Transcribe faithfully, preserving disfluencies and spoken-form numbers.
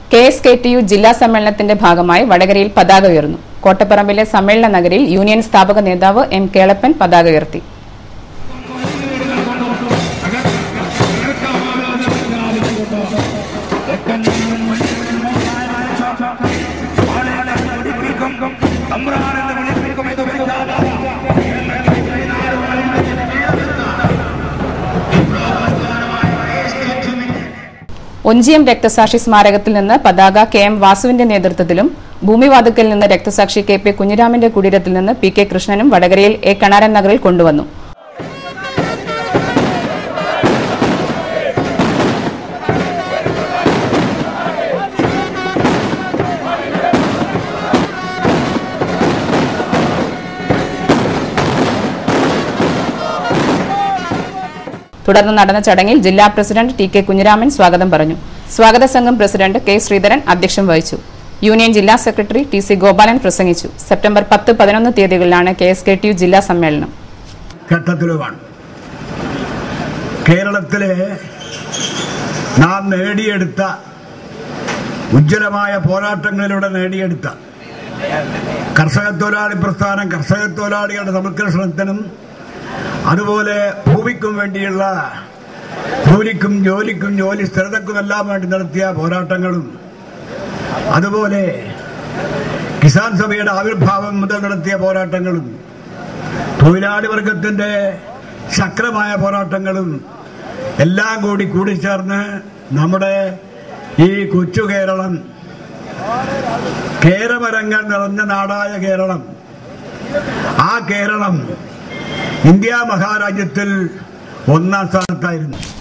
K S K T U ജില്ലാ സമ്മേളനത്തിന്റെ ഭാഗമായി വടകരയിൽ പതാക ഉയർന്നു. കോട്ടപ്പറമ്പിലെ സമ്മേളന നഗരിയിൽ യൂണിയൻ സ്ഥാപക നേതാവ് എം കേളപ്പൻ പതാക ഉയർത്തി. ഒഞ്ചിയം രക്തസാക്ഷി സ്മാരകത്തിൽ നിന്ന് പതാക കെ എം വാസുവിന്റെ നേതൃത്വത്തിലും ഭൂമിവാതുക്കൽ നിന്ന് രക്തസാക്ഷി കെ പി കുഞ്ഞിരാമന്റെ കുടീരത്തിൽ നിന്ന് പി കെ കൃഷ്ണനും വടകരയിൽ എ കണാരൻ നഗറിൽ കൊണ്ടുവന്നു. തുടർന്ന് നടന്ന ചടങ്ങിൽ ജില്ലാ പ്രസിഡന്റ് ടി കെ കുഞ്ഞിരാമൻ സ്വാഗതം പറഞ്ഞു. സ്വാഗത സംഘം പ്രസിഡന്റ് കെ ശ്രീധരൻ അധ്യക്ഷം വഹിച്ചു. യൂണിയൻ ജില്ലാ സെക്രട്ടറി ടി സി ഗോപാലൻ പ്രസംഗിച്ചു. സെപ്റ്റംബർ പത്ത് പതിനൊന്ന് തീയതികളിലാണ് K S K T U ജില്ലാ സമ്മേളനം. ഘട്ടത്തിലുമാണ് കേരളത്തിലെ നാം നേടിയെടുത്ത ഉജ്ജ്വലമായ പോരാട്ടങ്ങളിലൂടെ നേടിയെടുത്ത കർഷക തൊഴിലാളി പ്രസ്ഥാനം, കർഷക തൊഴിലാളികളുടെ സംരക്ഷണത്തിനും അതുപോലെ ഭൂമിക്കും വേണ്ടിയുള്ള ജോലിക്കും ജോലിക്കും ജോലി സ്ഥിരതക്കുമെല്ലാം വേണ്ടി നടത്തിയ പോരാട്ടങ്ങളും അതുപോലെ കിസാൻ സഭയുടെ ആവിർഭാവം മുതൽ നടത്തിയ പോരാട്ടങ്ങളും തൊഴിലാളി വർഗത്തിന്റെ ശക്തമായ പോരാട്ടങ്ങളും എല്ലാം കൂടി കൂടിച്ചേർന്ന് നമ്മുടെ ഈ കൊച്ചു കേരളം, കേരമരങ്ങൾ നിറഞ്ഞ നാടായ കേരളം, ആ കേരളം ഇന്ത്യ മഹാരാജ്യത്തിൽ ഒന്നാം സ്ഥാനത്തായിരുന്നു.